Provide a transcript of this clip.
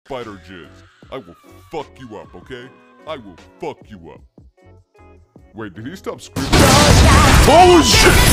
spider jizz. I will fuck you up, okay? I will fuck you up. Wait, did he stop screaming? Holy shit!